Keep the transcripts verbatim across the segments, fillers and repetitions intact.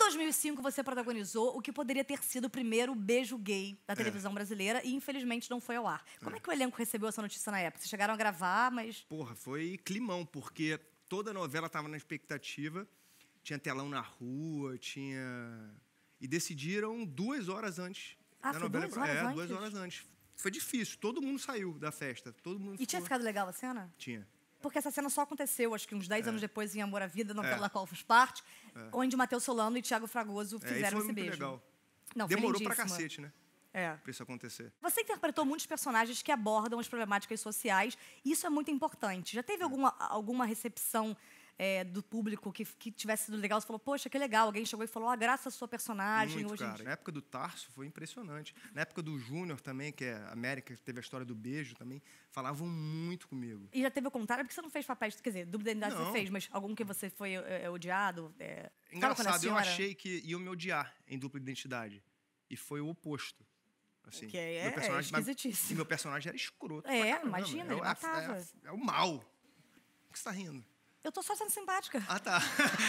dois mil e cinco, você protagonizou o que poderia ter sido o primeiro beijo gay da televisão é. brasileira e, infelizmente, não foi ao ar. Como é. é que o elenco recebeu essa notícia na época? Vocês chegaram a gravar, mas... Porra, foi climão, porque toda a novela tava na expectativa, tinha telão na rua, tinha... E decidiram duas horas antes. Ah, da foi novela. duas horas é, antes? duas horas antes. Foi difícil, todo mundo saiu da festa. Todo mundo e ficou... tinha ficado legal a cena? Tinha. Porque essa cena só aconteceu, acho que uns dez é. anos depois, em Amor à Vida, novela é. da qual eu fiz parte, é. onde Matheus Solano e Thiago Fragoso é, fizeram esse muito beijo. Legal. Não, demorou pra cacete, né? É. Pra isso acontecer. Você interpretou muitos personagens que abordam as problemáticas sociais, e isso é muito importante. Já teve é. alguma, alguma recepção é, do público que, que tivesse sido legal? Você falou, poxa, que legal. Alguém chegou e falou, ah, graças à sua personagem. Muito, hoje cara. Em dia... Na época do Tarso foi impressionante. Na época do Júnior também, que é a América, que teve a história do beijo também, falavam muito comigo. E já teve o contrário? Porque você não fez papéis, quer dizer, dúvida da identidade não. você fez, mas algum que você foi é, é, odiado? É... Engraçado, eu achei que iam me odiar em Dupla Identidade. E foi o oposto. Assim, que é, meu personagem, é esquisitíssimo. E meu personagem era escroto. É, caramba, imagina, é, ele matava. É, é, é o mal. Por que você tá rindo? Eu tô só sendo simpática. Ah, tá.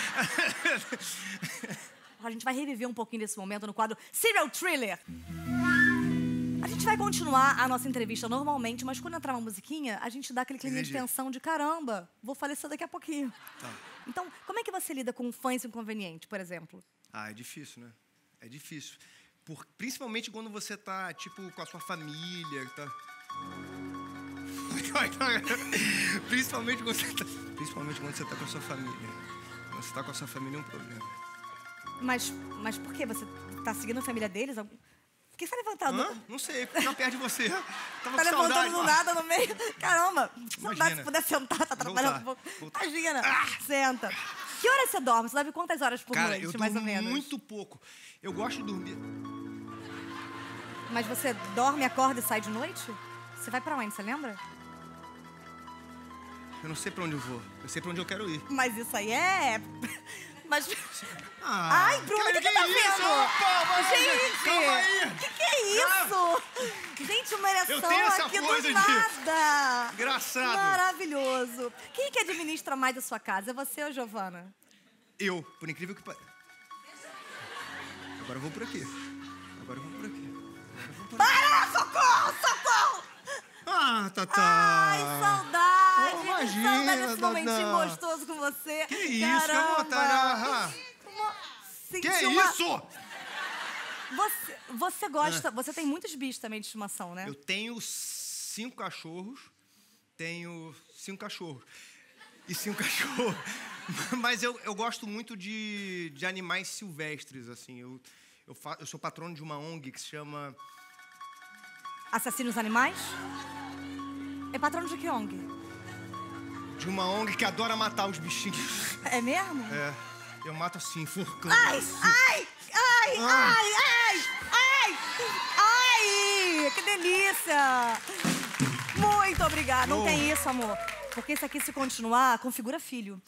A gente vai reviver um pouquinho desse momento no quadro Serial Thriller. A gente vai continuar a nossa entrevista normalmente, mas quando entrar uma musiquinha, a gente dá aquele clima de tensão de caramba, vou falecer daqui a pouquinho. Tá. Então, como é que você lida com fãs inconvenientes, por exemplo? Ah, é difícil, né? É difícil. Por, principalmente quando você tá, tipo, com a sua família, tá... principalmente, quando você tá, principalmente quando você tá com a sua família. Quando você tá com a sua família é um problema. Mas, mas por quê? Você tá seguindo a família deles? Por que você tá levantando? Hã? Não sei, porque eu perto de você. Tava tá com levantando saudade, do nada no meio. Caramba, saudade se puder sentar, tá atrapalhando um pouco. Voltar. Imagina, Ah! Senta. Que horas você dorme? Você dorme quantas horas por Cara, noite, eu mais ou durmo menos? muito pouco. Eu gosto de dormir... Mas você dorme, acorda e sai de noite? Você vai pra onde, você lembra? Eu não sei pra onde eu vou. Eu sei pra onde eu quero ir. Mas isso aí é... Mas... Ah, ai, Bruno, o que, que, que tá isso? vendo? Opa, gente! Calma aí! O que, que é isso? Ah, gente, uma ereção eu tenho essa aqui coisa do de... nada! Engraçado! Maravilhoso! Quem que administra mais a sua casa? É você ou Giovana? Eu, por incrível que pareça. Agora eu vou por aqui. Agora eu vou por aqui. Para! Socorro! Socorro! Ah, Tatá! Ai, saudade! Oh, imagina, saudade desse Tatá. momentinho gostoso com você. Que isso, que vontade! Uma... Que uma... isso? Você, você gosta... Ah. Você tem muitos bichos também de estimação, né? Eu tenho cinco cachorros. Tenho cinco cachorros. E cinco cachorros. Mas eu, eu gosto muito de, de animais silvestres, assim. Eu, eu, fa, eu sou patrono de uma O N G que se chama... Assassinos Animais? É patrono de que O N G? De uma O N G que adora matar os bichinhos. É mesmo? É. Eu mato assim, enforcando. Ai, assim. ai, ai, Ah. ai, ai, ai, ai, que delícia! Muito obrigada. Não Oh. tem isso, amor. Porque isso aqui, se continuar, configura filho.